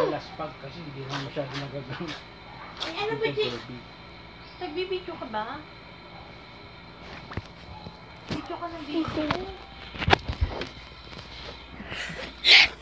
laspag kasi hindi na masyado nagagawin. Ay, ano ba, Jay? Nagbibidyo ka ba? Video ka ng video.